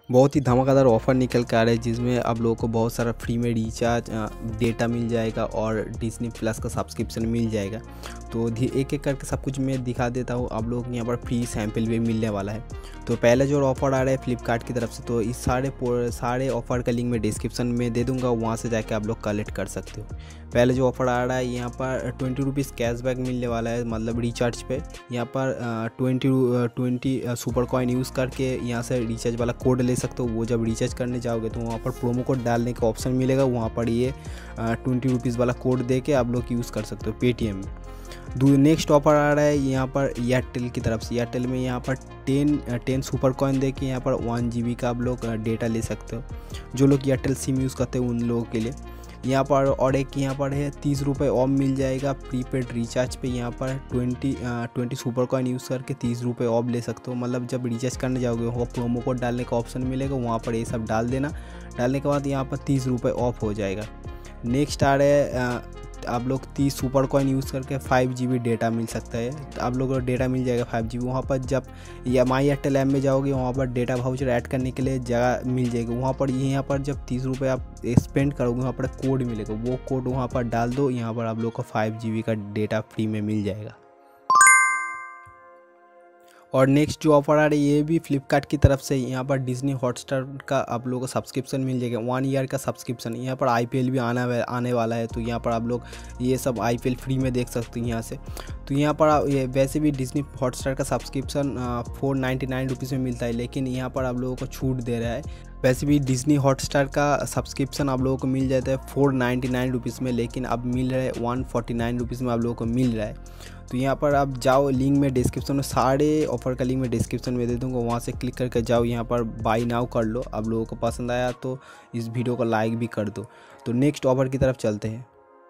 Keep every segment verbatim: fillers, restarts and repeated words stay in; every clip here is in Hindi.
बहुत ही धमाकेदार ऑफ़र निकल के आ रहा है जिसमें आप लोगों को बहुत सारा फ्री में रिचार्ज डेटा मिल जाएगा और डिज्नी प्लस का सब्सक्रिप्शन मिल जाएगा। तो एक एक करके सब कुछ मैं दिखा देता हूँ। आप लोगों को यहाँ पर फ्री सैंपल भी मिलने वाला है। तो पहले जो ऑफ़र आ रहा है फ्लिपकार्ट की तरफ से, तो इस सारे सारे ऑफ़र का लिंक मैं डिस्क्रिप्शन में दे दूँगा, वहाँ से जाके आप लोग कलेक्ट कर सकते हो। पहले जो ऑफ़र आ रहा है यहाँ पर ट्वेंटी रुपीज़ कैशबैक मिलने वाला है, मतलब रिचार्ज पे। यहाँ पर twenty twenty super coin use करके यहाँ से रिचार्ज वाला कोड ले सकते हो। वो जब रिचार्ज करने जाओगे तो वहाँ पर प्रोमो कोड डालने का ऑप्शन मिलेगा, वहाँ पर ये ट्वेंटी रुपीज़ वाला कोड दे के आप लोग यूज़ कर सकते हो पेटीएम में। नेक्स्ट ऑफर आ रहा है यहाँ पर एयरटेल की तरफ से। एयरटेल में यहाँ पर टेन टेन सुपर कॉइन दे के यहाँ पर वन जी बी का आप लोग डेटा ले सकते हो, जो लोग एयरटेल सिम यूज़ करते हैं उन लोगों के लिए। यहाँ पर और एक यहाँ पर है तीस रुपये ऑफ मिल जाएगा प्रीपेड रिचार्ज पे। यहाँ पर twenty twenty super coin use करके तीस रुपये ऑफ ले सकते हो। मतलब जब रिचार्ज करने जाओगे वहाँ प्रोमो कोड डालने का ऑप्शन मिलेगा, वहाँ पर ये सब डाल देना। डालने के बाद यहाँ पर तीस रुपये ऑफ हो जाएगा। नेक्स्ट आ रहा है आप लोग तीस सुपर कॉइन यूज़ करके फाइव जी बी डेटा मिल सकता है। आप लोगों को डेटा मिल जाएगा फाइव जी बी। वहाँ पर जब या माई एयरटेल ऐप में जाओगे वहाँ पर डेटा वाउचर ऐड करने के लिए जगह मिल जाएगी। वहाँ पर यहाँ पर जब तीस रुपये आप स्पेंड करोगे वहाँ पर कोड मिलेगा, वो कोड वहाँ पर डाल दो। यहाँ पर आप लोग को फाइव जी बी का डेटा फ्री में मिल जाएगा। और नेक्स्ट जो ऑफर आ रही है ये भी फ्लिपकार्ट की तरफ से। यहाँ पर डिज्नी हॉटस्टार का आप लोगों को सब्सक्रिप्शन मिल जाएगा, वन ईयर का सब्सक्रिप्शन। यहाँ पर आईपीएल भी आना आने वाला है, तो यहाँ पर आप लोग ये सब आईपीएल फ्री में देख सकते हैं यहाँ से। तो यहाँ पर ये वैसे भी डिज्नी हॉटस्टार का subscription four ninety nine rupees में मिलता है, लेकिन यहाँ पर आप लोगों को छूट दे रहा है। वैसे भी डिज्नी हॉटस्टार का सब्सक्रिप्शन आप लोगों को मिल जाता है फोर नाइन्टी नाइन रुपीज़ में, लेकिन अब मिल रहा है वन फोर्टी नाइन रुपीज़ में आप लोगों को मिल रहा है। तो यहाँ पर आप जाओ, लिंक में डिस्क्रिप्शन में सारे ऑफर का लिंक में डिस्क्रिप्शन में दे दूँगा, वहाँ से क्लिक करके जाओ, यहाँ पर बाई नाउ कर लो। आप लोगों को पसंद आया तो इस वीडियो को लाइक भी कर दो। तो नेक्स्ट ऑफर की तरफ चलते हैं।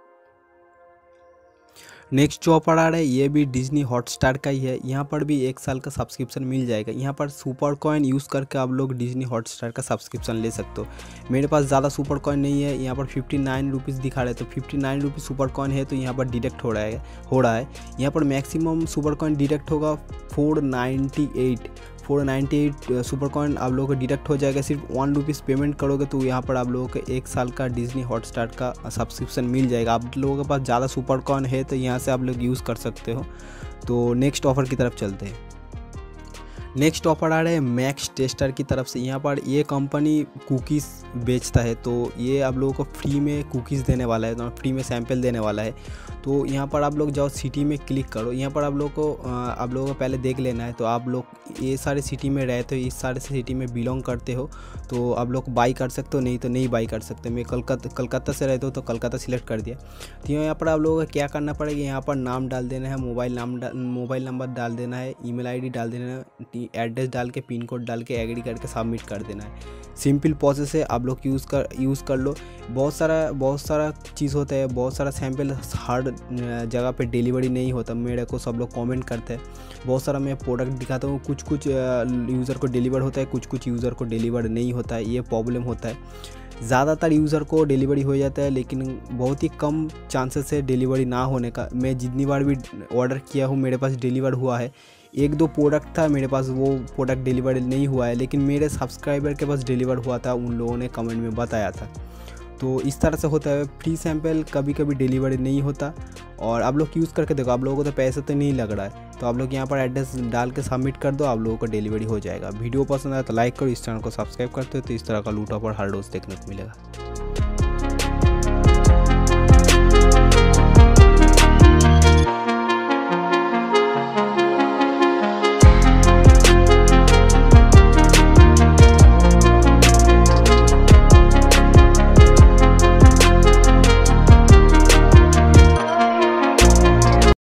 नेक्स्ट जो ऑफर आ रहा है ये भी डिज्नी हॉटस्टार का ही है। यहाँ पर भी एक साल का सब्सक्रिप्शन मिल जाएगा। यहाँ पर सुपर कॉइन यूज़ करके आप लोग डिज्नी हॉटस्टार का सब्सक्रिप्शन ले सकते हो। मेरे पास ज़्यादा सुपर कॉइन नहीं है, यहाँ पर फिफ्टी नाइन रुपीज़ दिखा रहे हैं, तो fifty nine rupees super coin है तो यहाँ पर डिडक्ट हो रहा है हो रहा है यहाँ पर मैक्सिमम सुपर कॉइन डिडक्ट होगा four ninety eight four ninety eight super coin आप लोगों को डिडक्ट हो जाएगा। सिर्फ वन रुपीज़ पेमेंट करोगे तो यहाँ पर आप लोगों को एक साल का डिज्नी हॉटस्टार का सब्सक्रिप्शन मिल जाएगा। आप लोगों के पास ज़्यादा सुपर कॉइन है तो यहाँ से आप लोग यूज़ कर सकते हो। तो नेक्स्ट ऑफर की तरफ चलते हैं। नेक्स्ट ऑफर आ रहा है मैक्स टेस्टर की तरफ से। यहाँ पर ये कंपनी कुकीज़ बेचता है, तो ये आप लोगों को फ्री में कुकीज़ देने वाला है, तो फ्री में सैंपल देने वाला है। तो यहाँ पर आप लोग जाओ, सिटी में क्लिक करो। यहाँ पर आप लोग को आप लोगों को पहले देख लेना है, तो आप लोग ये सारे सिटी में रहते हो, इस सारे सिटी में बिलोंग करते हो तो आप लोग बाई कर सकते हो, नहीं तो नहीं बाई कर सकते। मैं कलकत्ता कलकत्ता से रहते हो तो कलकत्ता सिलेक्ट कर दिया। तो यहाँ पर आप लोगों को क्या करना पड़ेगा, यहाँ पर नाम डाल देना है, मोबाइल नाम मोबाइल नंबर डाल देना है, ईमेल आईडी डाल देना है, एड्रेस डाल के पिन कोड डाल के एग्री करके सबमिट कर देना है। सिंपल प्रोसेस है, आप लोग यूज़ कर यूज़ कर लो। बहुत सारा बहुत सारा चीज़ होता है, बहुत सारा सैंपल हर जगह पे डिलीवरी नहीं होता। मेरे को सब लोग कमेंट करते हैं, बहुत सारा मैं प्रोडक्ट दिखाता हूँ, कुछ कुछ यूज़र को डिलीवर होता है, कुछ कुछ यूज़र को डिलीवर नहीं होता है। ये प्रॉब्लम होता है। ज़्यादातर यूज़र को डिलीवरी हो जाता है, लेकिन बहुत ही कम चांसेस है डिलीवरी ना होने का। मैं जितनी बार भी ऑर्डर किया हूँ मेरे पास डिलीवर हुआ है। एक दो प्रोडक्ट था मेरे पास, वो प्रोडक्ट डिलीवर नहीं हुआ है, लेकिन मेरे सब्सक्राइबर के पास डिलीवर हुआ था, उन लोगों ने कमेंट में बताया था। तो इस तरह से होता है, फ्री सैंपल कभी कभी डिलीवरी नहीं होता। और आप लोग यूज़ करके देखो, आप लोगों को तो पैसा तो नहीं लग रहा है, तो आप लोग यहाँ पर एड्रेस डाल के सबमिट कर दो, आप लोगों को डिलीवरी हो जाएगा। वीडियो पसंद आया तो लाइक करो, इस चैनल को सब्सक्राइब करते हो तो इस तरह का लूट ऑफर हर रोज़ देखने को मिलेगा।